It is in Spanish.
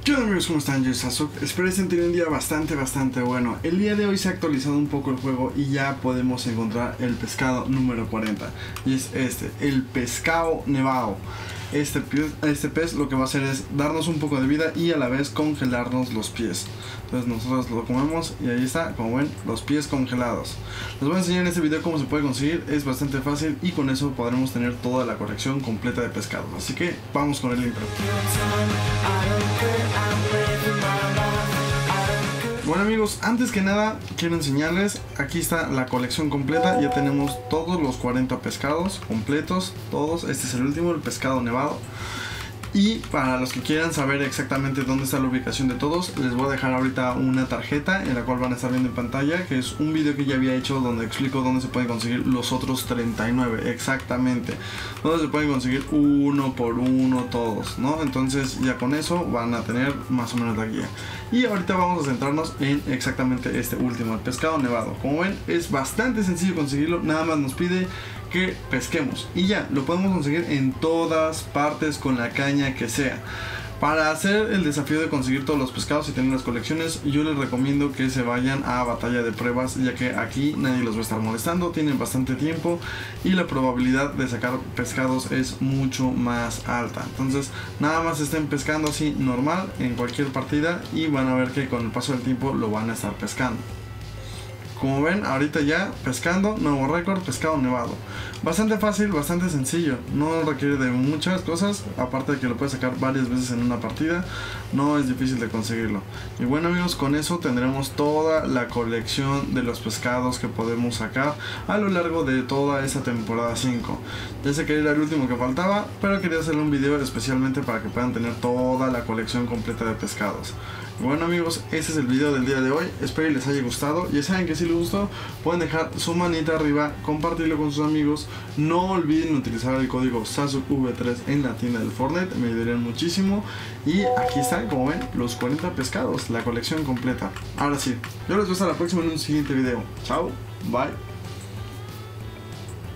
¿Qué onda amigos? ¿Cómo están? Yo soy Sasuke. Espero que estén teniendo un día bastante bueno. El día de hoy se ha actualizado un poco el juego y ya podemos encontrar el pescado número 40. Y es el pescado nevado. Este pez lo que va a hacer es darnos un poco de vida y a la vez congelarnos los pies. Entonces nosotros lo comemos y ahí está, como ven, los pies congelados. Les voy a enseñar en este video cómo se puede conseguir, es bastante fácil y con eso podremos tener toda la colección completa de pescados. Así que vamos con el intro. Bueno amigos, antes que nada quiero enseñarles, aquí está la colección completa, ya tenemos todos los 40 pescados completos, todos, este es el último, el pescado nevado. Y para los que quieran saber exactamente dónde está la ubicación de todos, les voy a dejar ahorita una tarjeta en la cual van a estar viendo en pantalla, que es un video que ya había hecho donde explico dónde se pueden conseguir los otros 39, exactamente, donde se pueden conseguir uno por uno todos, ¿no? Entonces ya con eso van a tener más o menos la guía. Y ahorita vamos a centrarnos en exactamente este último, el pescado nevado. Como ven, es bastante sencillo conseguirlo, nada más nos pide que pesquemos y ya, lo podemos conseguir en todas partes con la caña que sea. Para hacer el desafío de conseguir todos los pescados y tener las colecciones, yo les recomiendo que se vayan a batalla de pruebas, ya que aquí nadie los va a estar molestando, tienen bastante tiempo y la probabilidad de sacar pescados es mucho más alta. Entonces nada más estén pescando así normal en cualquier partida y van a ver que con el paso del tiempo lo van a estar pescando. Como ven, ahorita ya pescando, nuevo récord, pescado nevado. Bastante fácil, bastante sencillo, no requiere de muchas cosas, aparte de que lo puedes sacar varias veces en una partida, no es difícil de conseguirlo. Y bueno amigos, con eso tendremos toda la colección de los pescados que podemos sacar a lo largo de toda esa temporada 5. Ya sé que era el último que faltaba, pero quería hacerle un video especialmente para que puedan tener toda la colección completa de pescados. Bueno amigos, ese es el video del día de hoy, espero que les haya gustado. Ya saben que si les gustó pueden dejar su manita arriba, compartirlo con sus amigos. No olviden utilizar el código SASUKEV3 en la tienda del Fortnite, me ayudarían muchísimo. Y aquí están, como ven, los 40 pescados, la colección completa. Ahora sí, yo les veo hasta la próxima en un siguiente video. Chao, bye.